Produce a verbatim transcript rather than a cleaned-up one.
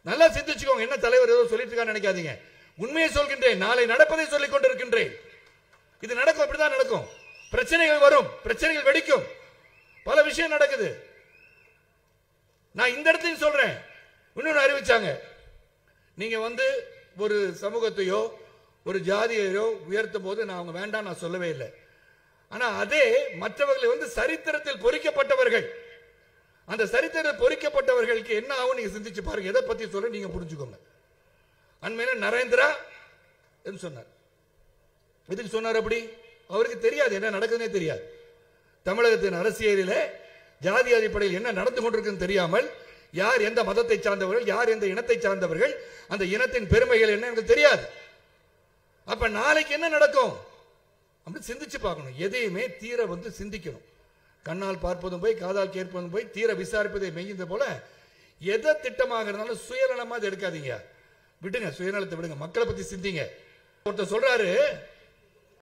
நல்லா சிந்திச்சுக்கோங்க. என்ன தலைவர் ஏதோ சொல்லிட்டு இருக்கான்னு நினைக்காதீங்க. உண்மையை சொல்கின்றேன். நாளை நடப்பதை சொல்லிக் கொண்டிருக்கின்றேன். இது நடக்கும், இப்படிதான் நடக்கும். பிரச்சனைகள் வரும், பிரச்சனைகள் வெடிக்கும், பல விஷயம் நடக்குது. நான் இந்த இடத்தையும் சொல்றேன். இன்னொன்னு அறிவிச்சாங்க, நீங்க வந்து ஒரு சமூகத்தையோ ஒரு ஜாதியையோ உயர்த்தும் போது நான் அவங்க வேண்டாம் நான் சொல்லவே இல்லை. ஆனா அதே மற்றவர்களை வந்து சரித்திரத்தில் பொறிக்கப்பட்டவர்கள், அந்த சரித்திரத்தில் பொறிக்கப்பட்டவர்களுக்கு என்ன ஆகும் நீங்க சிந்திச்சு பாருங்க. எதை பத்தி சொல்ல நீங்க புரிஞ்சுக்கோங்க. அண்மையில நரேந்திரா என்று சொன்னார். எதுக்கு சொன்னார் அப்படி? அவருக்கு தெரியாது என்ன நடக்குதுன்னே தெரியாது. தமிழகத்தின் அரசியலிலே ஜாதி அடிப்படையில் என்ன நடந்து கொண்டிருக்குன்னு தெரியாமல், யார் எந்த மதத்தை சார்ந்தவர்கள், யார் எந்த இனத்தை சார்ந்தவர்கள், அந்த இனத்தின் பெருமைகள் என்ன எனக்கு தெரியாது. அப்ப நாளைக்கு என்ன நடக்கும் அப்படி சிந்திச்சு பார்க்கணும். எதையுமே தீர வந்து சிந்திக்கணும். கண்ணால் பார்ப்பதும் போய் காதால் கேட்பதும் போய் தீர விசாரிப்பதை மெய்ந்த போல எதை திட்டமாக இருந்தாலும் சுயநலமா எடுக்காதீங்க, விடுங்க, சுயநலத்தை விடுங்க, மக்களை பத்தி சிந்திங்க. ஒருத்தர் சொல்றாரு,